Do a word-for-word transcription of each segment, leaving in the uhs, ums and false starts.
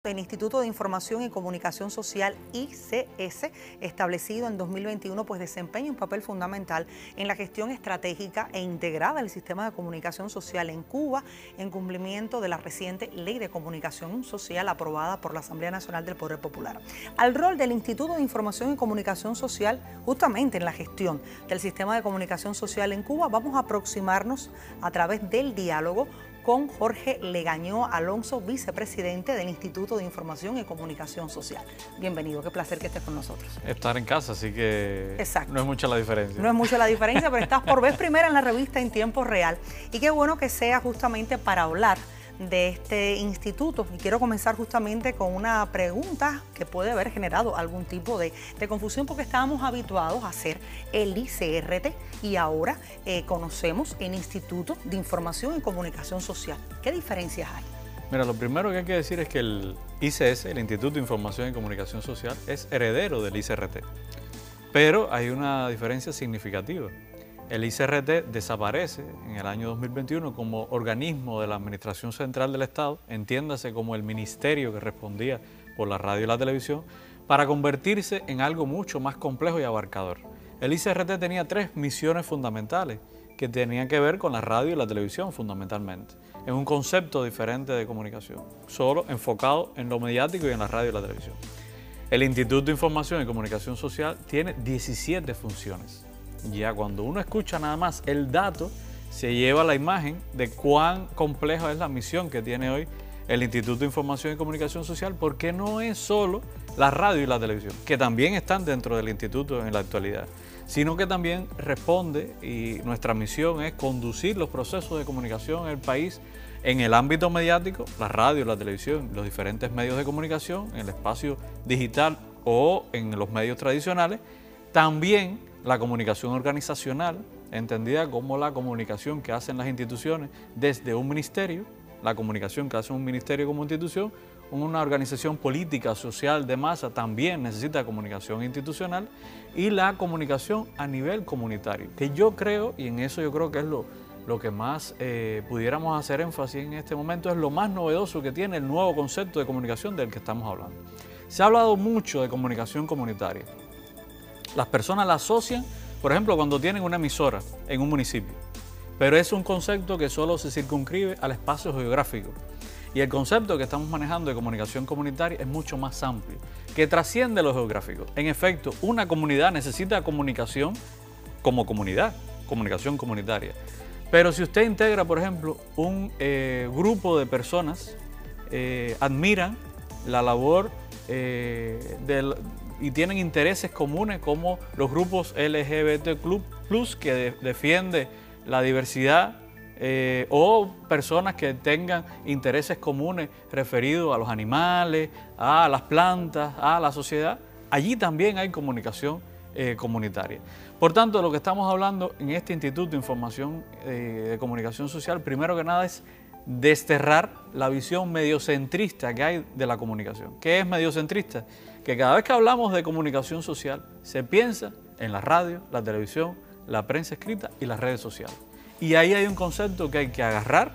El Instituto de Información y Comunicación Social, I C S, establecido en dos mil veintiuno, pues desempeña un papel fundamental en la gestión estratégica e integrada del sistema de comunicación social en Cuba, en cumplimiento de la reciente Ley de Comunicación Social aprobada por la Asamblea Nacional del Poder Popular. Al rol del Instituto de Información y Comunicación Social, justamente en la gestión del sistema de comunicación social en Cuba, vamos a aproximarnos a través del diálogo con Jorge Legañó Alonso, vicepresidente del Instituto de Información y Comunicación Social. Bienvenido, qué placer que estés con nosotros. Estar en casa, así que Exacto. No es mucha la diferencia. No es mucha la diferencia, pero estás por vez primera en la revista en tiempo real. Y qué bueno que sea justamente para hablar de este instituto. Y quiero comenzar justamente con una pregunta que puede haber generado algún tipo de, de confusión, porque estábamos habituados a hacer el I C R T y ahora eh, conocemos el Instituto de Información y Comunicación Social. ¿Qué diferencias hay? Mira, lo primero que hay que decir es que el I C S, el Instituto de Información y Comunicación Social, es heredero del I C R T. Pero hay una diferencia significativa. El I C R T desaparece en el año dos mil veintiuno como organismo de la Administración Central del Estado, entiéndase como el ministerio que respondía por la radio y la televisión, para convertirse en algo mucho más complejo y abarcador. El I C R T tenía tres misiones fundamentales que tenían que ver con la radio y la televisión fundamentalmente. Es un concepto diferente de comunicación, solo enfocado en lo mediático y en la radio y la televisión. El Instituto de Información y Comunicación Social tiene diecisiete funciones. Ya cuando uno escucha nada más el dato, se lleva la imagen de cuán compleja es la misión que tiene hoy el Instituto de Información y Comunicación Social, porque no es solo la radio y la televisión, que también están dentro del instituto en la actualidad, sino que también responde, y nuestra misión es conducir los procesos de comunicación en el país en el ámbito mediático, la radio, la televisión, los diferentes medios de comunicación, en el espacio digital o en los medios tradicionales, también la comunicación organizacional, entendida como la comunicación que hacen las instituciones desde un ministerio, la comunicación que hace un ministerio como institución, una organización política, social, de masa, también necesita comunicación institucional, y la comunicación a nivel comunitario, que yo creo, y en eso yo creo que es lo, lo que más eh, pudiéramos hacer énfasis en este momento, es lo más novedoso que tiene el nuevo concepto de comunicación del que estamos hablando. Se ha hablado mucho de comunicación comunitaria. Las personas la asocian, por ejemplo, cuando tienen una emisora en un municipio, pero es un concepto que solo se circunscribe al espacio geográfico. Y el concepto que estamos manejando de comunicación comunitaria es mucho más amplio, que trasciende lo geográfico. En efecto, una comunidad necesita comunicación como comunidad, comunicación comunitaria. Pero si usted integra, por ejemplo, un eh, grupo de personas, eh, admiran la labor eh, del... y tienen intereses comunes como los grupos L G B T plus, que de, defiende la diversidad, eh, o personas que tengan intereses comunes referidos a los animales, a las plantas, a la sociedad. Allí también hay comunicación eh, comunitaria. Por tanto, lo que estamos hablando en este Instituto de Información eh, de Comunicación Social, primero que nada es desterrar la visión mediocentrista que hay de la comunicación. ¿Qué es mediocentrista? Que cada vez que hablamos de comunicación social se piensa en la radio, la televisión, la prensa escrita y las redes sociales. Y ahí hay un concepto que hay que agarrar,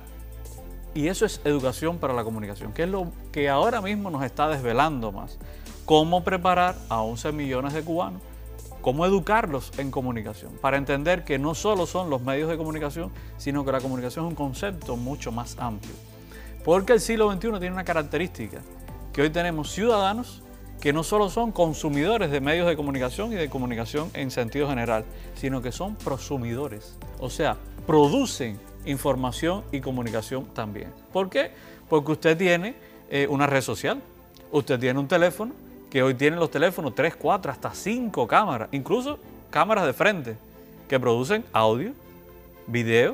y eso es educación para la comunicación, que es lo que ahora mismo nos está desvelando más. Cómo preparar a once millones de cubanos, cómo educarlos en comunicación, para entender que no solo son los medios de comunicación, sino que la comunicación es un concepto mucho más amplio. Porque el siglo veintiuno tiene una característica, que hoy tenemos ciudadanos que no solo son consumidores de medios de comunicación y de comunicación en sentido general, sino que son prosumidores, o sea, producen información y comunicación también. ¿Por qué? Porque usted tiene eh, una red social, usted tiene un teléfono, que hoy tienen los teléfonos tres, cuatro, hasta cinco cámaras, incluso cámaras de frente, que producen audio, video,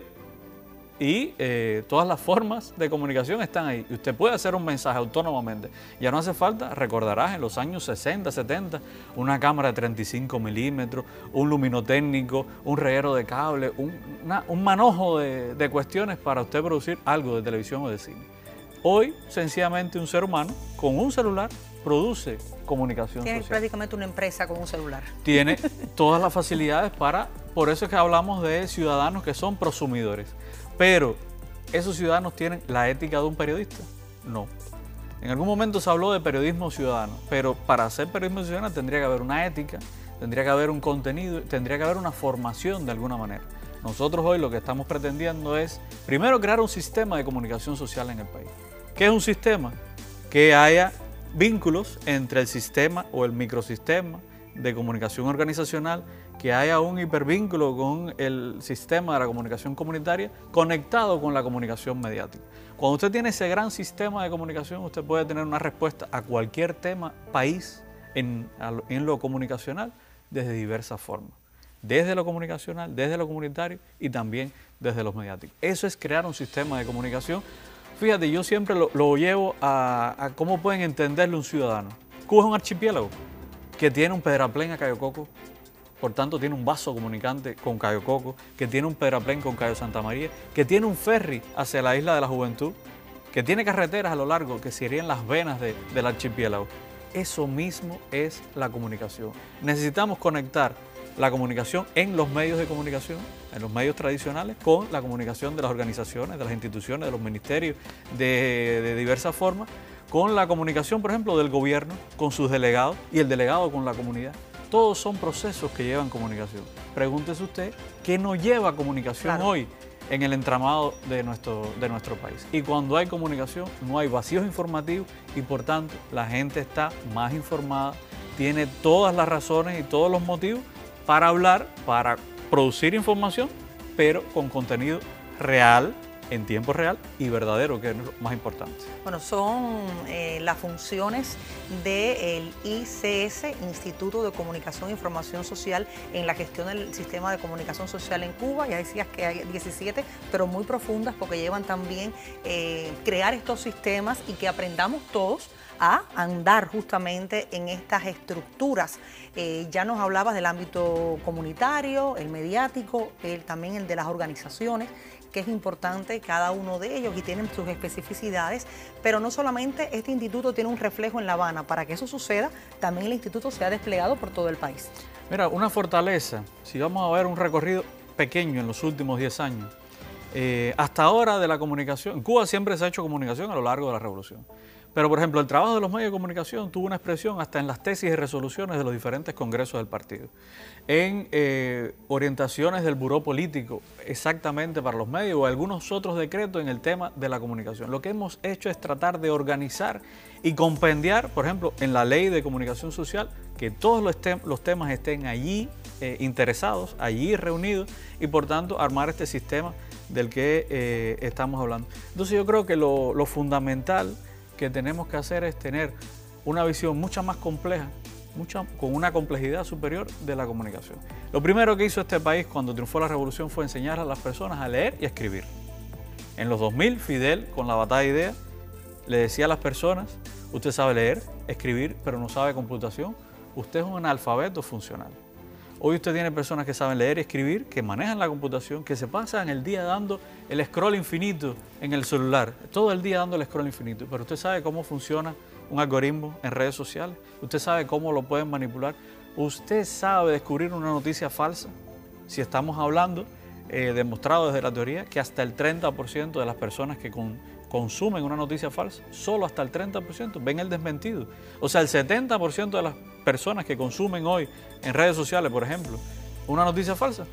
y eh, todas las formas de comunicación están ahí. Y usted puede hacer un mensaje autónomamente. Ya no hace falta, recordarás, en los años sesenta, setenta, una cámara de treinta y cinco milímetros, un luminotécnico, un reguero de cable, un, una, un manojo de, de cuestiones para usted producir algo de televisión o de cine. Hoy, sencillamente, un ser humano con un celular produce comunicación Tiene social. prácticamente una empresa con un celular. Tiene todas las facilidades para... Por eso es que hablamos de ciudadanos que son prosumidores. Pero, ¿esos ciudadanos tienen la ética de un periodista? No. En algún momento se habló de periodismo ciudadano, pero para hacer periodismo ciudadano tendría que haber una ética, tendría que haber un contenido, tendría que haber una formación de alguna manera. Nosotros hoy lo que estamos pretendiendo es, primero, crear un sistema de comunicación social en el país. ¿Qué es un sistema? Que haya vínculos entre el sistema o el microsistema de comunicación organizacional, que haya un hipervínculo con el sistema de la comunicación comunitaria conectado con la comunicación mediática. Cuando usted tiene ese gran sistema de comunicación, usted puede tener una respuesta a cualquier tema, país, en, en lo comunicacional, desde diversas formas. Desde lo comunicacional, desde lo comunitario y también desde los mediáticos. Eso es crear un sistema de comunicación. Fíjate, yo siempre lo, lo llevo a, a cómo pueden entenderlo un ciudadano. Cuba es un archipiélago que tiene un pedraplén a Cayo Coco, por tanto tiene un vaso comunicante con Cayo Coco, que tiene un pedraplén con Cayo Santa María, que tiene un ferry hacia la Isla de la Juventud, que tiene carreteras a lo largo que serían las venas de, del archipiélago. Eso mismo es la comunicación. Necesitamos conectar la comunicación en los medios de comunicación, en los medios tradicionales, con la comunicación de las organizaciones, de las instituciones, de los ministerios, de, de diversas formas, con la comunicación, por ejemplo, del gobierno, con sus delegados y el delegado con la comunidad. Todos son procesos que llevan comunicación. Pregúntese usted qué nos lleva comunicación claro. hoy en el entramado de nuestro, de nuestro país. Y cuando hay comunicación, no hay vacíos informativos y, por tanto, la gente está más informada, tiene todas las razones y todos los motivos para hablar, para producir información, pero con contenido real, en tiempo real y verdadero, que es lo más importante. Bueno, son eh, las funciones del I C S, Instituto de Comunicación e Información Social, en la gestión del sistema de comunicación social en Cuba. Ya decías que hay diecisiete, pero muy profundas, porque llevan también eh, crear estos sistemas y que aprendamos todos a andar justamente en estas estructuras. Eh, ya nos hablabas del ámbito comunitario, el mediático, el, también el de las organizaciones, que es importante cada uno de ellos y tienen sus especificidades, pero no solamente este instituto tiene un reflejo en La Habana. Para que eso suceda, también el instituto se ha desplegado por todo el país. Mira, una fortaleza, si vamos a ver un recorrido pequeño en los últimos diez años, eh, hasta ahora de la comunicación, en Cuba siempre se ha hecho comunicación a lo largo de la revolución. Pero, por ejemplo, el trabajo de los medios de comunicación tuvo una expresión hasta en las tesis y resoluciones de los diferentes congresos del partido. En eh, orientaciones del buró político, exactamente para los medios, o algunos otros decretos en el tema de la comunicación. Lo que hemos hecho es tratar de organizar y compendiar, por ejemplo, en la ley de comunicación social, que todos los, tem los temas estén allí eh, interesados, allí reunidos, y por tanto armar este sistema del que eh, estamos hablando. Entonces yo creo que lo, lo fundamental que tenemos que hacer es tener una visión mucho más compleja, mucha, con una complejidad superior de la comunicación. Lo primero que hizo este país cuando triunfó la revolución fue enseñar a las personas a leer y a escribir. En los dos mil, Fidel, con la batalla de ideas, le decía a las personas: usted sabe leer, escribir, pero no sabe computación, usted es un analfabeto funcional. Hoy usted tiene personas que saben leer y escribir, que manejan la computación, que se pasan el día dando el scroll infinito en el celular, todo el día dando el scroll infinito, pero usted sabe cómo funciona un algoritmo en redes sociales, usted sabe cómo lo pueden manipular, usted sabe descubrir una noticia falsa. Si estamos hablando, eh, demostrado desde la teoría, que hasta el treinta por ciento de las personas que con, consumen una noticia falsa, solo hasta el treinta por ciento ven el desmentido. O sea, el setenta por ciento de las personas que consumen hoy en redes sociales, por ejemplo, una noticia falsa,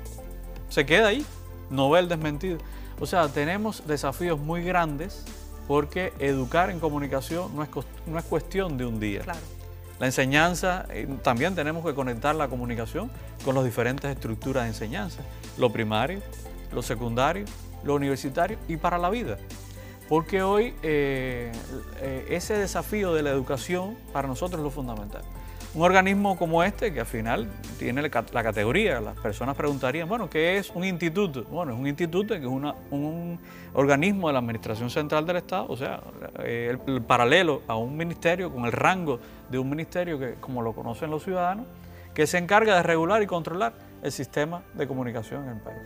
se queda ahí, no ve el desmentido. O sea, tenemos desafíos muy grandes porque educar en comunicación no es, no es cuestión de un día. Claro. La enseñanza, eh, también tenemos que conectar la comunicación con las diferentes estructuras de enseñanza, lo primario, lo secundario, lo universitario y para la vida. Porque hoy eh, eh, ese desafío de la educación para nosotros es lo fundamental. Un organismo como este, que al final tiene la categoría, las personas preguntarían, bueno, ¿qué es un instituto? Bueno, es un instituto que es una, un organismo de la Administración Central del Estado, o sea, el, el paralelo a un ministerio con el rango de un ministerio que, como lo conocen los ciudadanos, que se encarga de regular y controlar el sistema de comunicación en el país.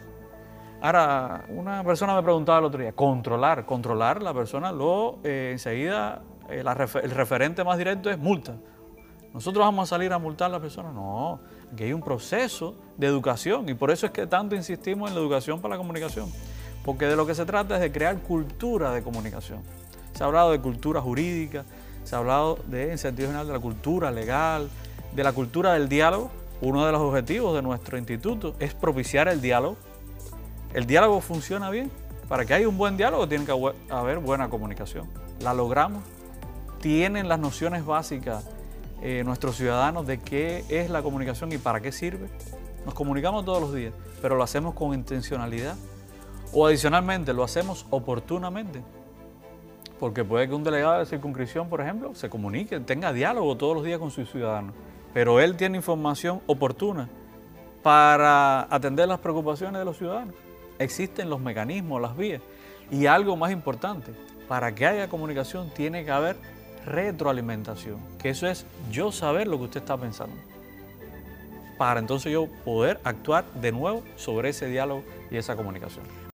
Ahora, una persona me preguntaba el otro día, controlar, controlar, la persona lo eh, enseguida, eh, la refer el referente más directo es multa. ¿Nosotros vamos a salir a multar a la persona? No, aquí hay un proceso de educación y por eso es que tanto insistimos en la educación para la comunicación, porque de lo que se trata es de crear cultura de comunicación. Se ha hablado de cultura jurídica, se ha hablado de, en sentido general, de la cultura legal, de la cultura del diálogo. Uno de los objetivos de nuestro instituto es propiciar el diálogo. El diálogo funciona bien. Para que haya un buen diálogo tiene que haber buena comunicación. La logramos. Tienen las nociones básicas eh, nuestros ciudadanos de qué es la comunicación y para qué sirve. Nos comunicamos todos los días, pero lo hacemos con intencionalidad. O adicionalmente, lo hacemos oportunamente. Porque puede que un delegado de circunscripción, por ejemplo, se comunique, tenga diálogo todos los días con sus ciudadanos. Pero él tiene información oportuna para atender las preocupaciones de los ciudadanos. Existen los mecanismos, las vías. Y algo más importante, para que haya comunicación tiene que haber retroalimentación, que eso es yo saber lo que usted está pensando, para entonces yo poder actuar de nuevo sobre ese diálogo y esa comunicación.